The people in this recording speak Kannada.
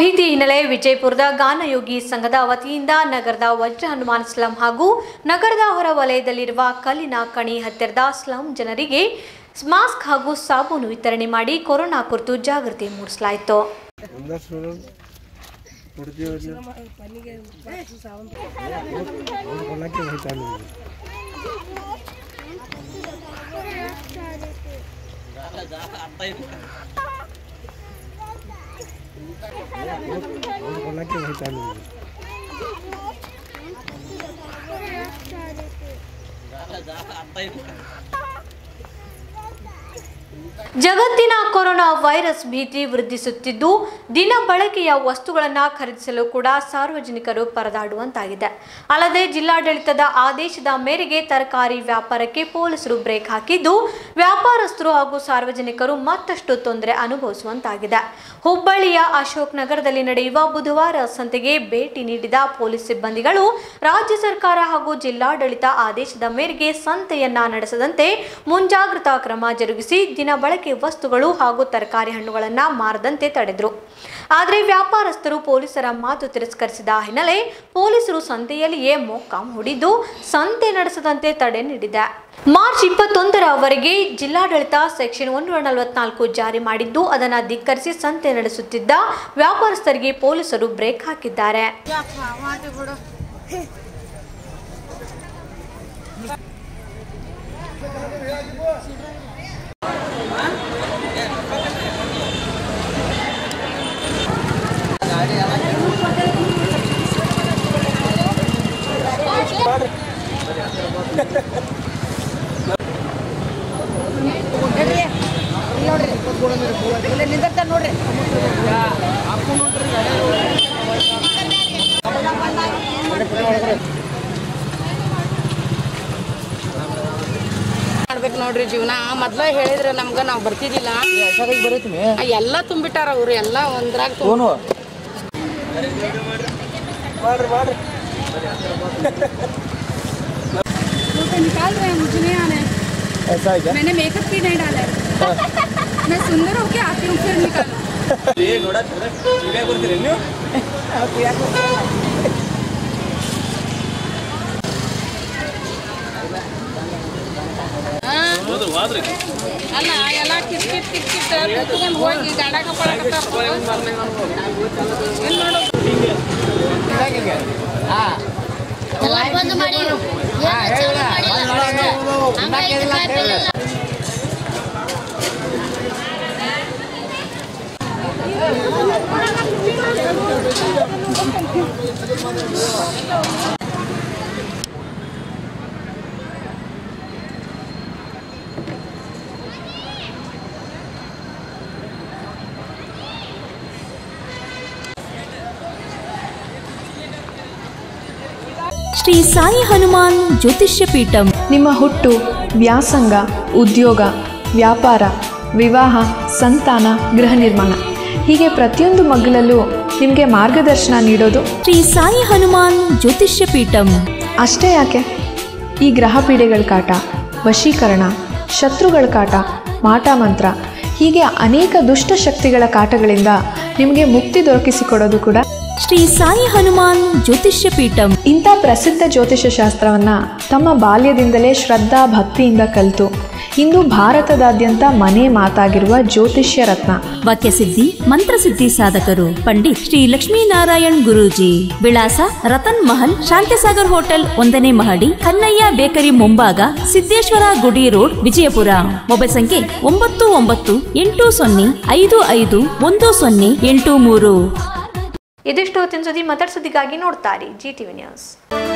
ಭೀತಿ ಹಿನ್ನೆಲೆ ವಿಜಯಪುರದ ಗಾನಯೋಗಿ ಸಂಘದ ವತಿಯಿಂದ ನಗರದ ವಜ್ರ ಹನುಮಾನ್ ಸ್ಲಂ ಹಾಗೂ ನಗರದ ಹೊರ ವಲಯದಲ್ಲಿರುವ ಕಲ್ಲಿನ ಕಣಿ ಹತ್ತಿರದ ಸ್ಲಂ ಜನರಿಗೆ ಮಾಸ್ಕ್ ಹಾಗೂ ಸಾಬೂನು ವಿತರಣೆ ಮಾಡಿ ಕೊರೋನಾ ಕುರಿತು ಜಾಗೃತಿ ಮೂಡಿಸಲಾಯಿತು. ಜಗತ್ತಿನ ಕೊರೋನಾ ವೈರಸ್ ಭೀತಿ ವೃದ್ಧಿಸುತ್ತಿದ್ದು ದಿನ ಬಳಕೆಯ ವಸ್ತುಗಳನ್ನು ಖರೀದಿಸಲು ಕೂಡ ಸಾರ್ವಜನಿಕರು ಪರದಾಡುವಂತಾಗಿದೆ. ಅಲ್ಲದೆ ಜಿಲ್ಲಾಡಳಿತದ ಆದೇಶದ ಮೇರೆಗೆ ತರಕಾರಿ ವ್ಯಾಪಾರಕ್ಕೆ ಪೊಲೀಸರು ಬ್ರೇಕ್ ಹಾಕಿದ್ದು ವ್ಯಾಪಾರಸ್ಥರು ಹಾಗೂ ಸಾರ್ವಜನಿಕರು ಮತ್ತಷ್ಟು ತೊಂದರೆ ಅನುಭವಿಸುವಂತಾಗಿದೆ. ಹುಬ್ಬಳ್ಳಿಯ ಅಶೋಕ್ ನಗರದಲ್ಲಿ ನಡೆಯುವ ಬುಧವಾರ ಸಂತೆಗೆ ಭೇಟಿ ನೀಡಿದ ಪೊಲೀಸ್ ಸಿಬ್ಬಂದಿಗಳು ರಾಜ್ಯ ಸರ್ಕಾರ ಹಾಗೂ ಜಿಲ್ಲಾಡಳಿತ ಆದೇಶದ ಮೇರೆಗೆ ಸಂತೆಯನ್ನ ನಡೆಸದಂತೆ ಮುಂಜಾಗ್ರತಾ ಕ್ರಮ ಜರುಗಿಸಿ ದಿನ ಬಳಕೆ ವಸ್ತುಗಳು ಹಾಗೂ ತರಕಾರಿ ಹಣ್ಣುಗಳನ್ನು ಮಾರದಂತೆ ತಡೆದರು. ಆದರೆ ವ್ಯಾಪಾರಸ್ಥರು ಪೊಲೀಸರ ಮಾತು ತಿರಸ್ಕರಿಸಿದ ಹಿನ್ನೆಲೆ ಪೊಲೀಸರು ಸಂತೆಯಲ್ಲಿಯೇ ಮೊಕ್ಕಾಂ ಹೂಡಿದ್ದು ಸಂತೆ ನಡೆಸದಂತೆ ತಡೆ ನೀಡಿದೆ. ಮಾರ್ಚ್ 21ರವರೆಗೆ ಜಿಲ್ಲಾಡಳಿತ ಸೆಕ್ಷನ್ 144 ಜಾರಿ ಮಾಡಿದ್ದು ಅದನ್ನು ಧಿಕ್ಕರಿಸಿ ಸಂತೆ ನಡೆಸುತ್ತಿದ್ದ ವ್ಯಾಪಾರಸ್ಥರಿಗೆ ಪೊಲೀಸರು ಬ್ರೇಕ್ ಹಾಕಿದ್ದಾರೆ. ನೋಡ್ರಿ ಜೀವನ ಮೊದ್ಲ ಹೇಳಿದ್ರೆ ನಮ್ಗ ನಾವ್ ಬರ್ತಿದ್ದಿಲ್ಲ. ಎಲ್ಲ ತುಂಬಿಟ್ಟಾರ ಅವ್ರು ಎಲ್ಲ ಒಂದ್ರಾಗ निकाल रहे हैं, मुझे नहीं आना है. ऐसा है क्या? मैंने मेकअप भी नहीं डाला है. मैं सुंदर होके आती हूँ फिर निकालो. ये नोड़ा चिड़िया करते रहने हो? ಅಲ್ಲ ಎಲ್ಲ ಕಿಟ್ಕಿಟ್ ಕುತ್ಕೊಂಡು ಹೋಗಿ ಗಾಡಾಗ ಪಡಕತ್ತಾರ. ಏನ್ ಮಾಡೋದು? ಬಂದು ಮಾಡಿ ಶ್ರೀ ಸಾಯಿ ಹನುಮಾನ್ ಜ್ಯೋತಿಷ್ಯ ಪೀಠಂ. ನಿಮ್ಮ ಹುಟ್ಟು, ವ್ಯಾಸಂಗ, ಉದ್ಯೋಗ, ವ್ಯಾಪಾರ, ವಿವಾಹ, ಸಂತಾನ, ಗೃಹ ನಿರ್ಮಾಣ ಹೀಗೆ ಪ್ರತಿಯೊಂದು ಮಗ್ಗಲಲ್ಲೂ ನಿಮಗೆ ಮಾರ್ಗದರ್ಶನ ನೀಡೋದು ಶ್ರೀ ಸಾಯಿ ಹನುಮಾನ್ ಜ್ಯೋತಿಷ್ಯ ಪೀಠಂ. ಅಷ್ಟೇ ಯಾಕೆ, ಈ ಗ್ರಹ ಪೀಡೆಗಳ ಕಾಟ, ವಶೀಕರಣ, ಶತ್ರುಗಳ ಕಾಟ, ಮಾಟ ಮಂತ್ರ ಹೀಗೆ ಅನೇಕ ದುಷ್ಟ ಶಕ್ತಿಗಳ ಕಾಟಗಳಿಂದ ನಿಮಗೆ ಮುಕ್ತಿ ದೊರಕಿಸಿಕೊಡೋದು ಕೂಡ ಶ್ರೀ ಸಾಯಿ ಹನುಮಾನ್ ಜ್ಯೋತಿಷ್ಯ ಪೀಠಂ. ಇಂಥ ಪ್ರಸಿದ್ಧ ಜ್ಯೋತಿಷ್ಯ ಶಾಸ್ತ್ರವನ್ನು ತಮ್ಮ ಬಾಲ್ಯದಿಂದಲೇ ಶ್ರದ್ಧಾ ಭಕ್ತಿಯಿಂದ ಕಲಿತು ಇಂದು ಭಾರತದಾದ್ಯಂತ ಮನೆ ಮಾತಾಗಿರುವ ಜ್ಯೋತಿಷ್ಯ ರತ್ನ, ವಾಕ್ಯಸಿದ್ಧಿ, ಮಂತ್ರಸಿದ್ಧಿ ಸಾಧಕರು ಪಂಡಿತ್ ಶ್ರೀ ಲಕ್ಷ್ಮೀನಾರಾಯಣ್ ಗುರೂಜಿ. ವಿಳಾಸ ರತನ್ ಮಹಲ್, ಶಾಂತಿಸಾಗರ್ ಹೋಟೆಲ್, 1ನೇ ಮಹಡಿ, ಕನ್ನಯ್ಯ ಬೇಕರಿ ಮುಂಭಾಗ, ಸಿದ್ದೇಶ್ವರ ಗುಡಿ ರೋಡ್, ವಿಜಯಪುರ. ಮೊಬೈಲ್ ಸಂಖ್ಯೆ 9980551083. ಇದಿಷ್ಟು ಹೊತ್ತಿನ ಸುದ್ದಿ. ಮತ್ತಷ್ಟು ಸುದ್ದಿಗಾಗಿ ನೋಡ್ತಾರೆ GTV ನ್ಯೂಸ್.